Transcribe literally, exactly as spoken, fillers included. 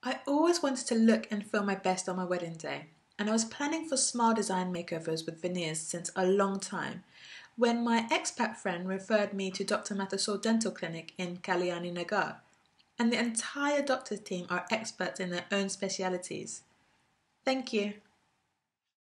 I always wanted to look and feel my best on my wedding day, and I was planning for smile design makeovers with veneers since a long time, when my expat friend referred me to Doctor Mathesul Dental Clinic in Kalyani Nagar, and the entire doctor's team are experts in their own specialities. Thank you.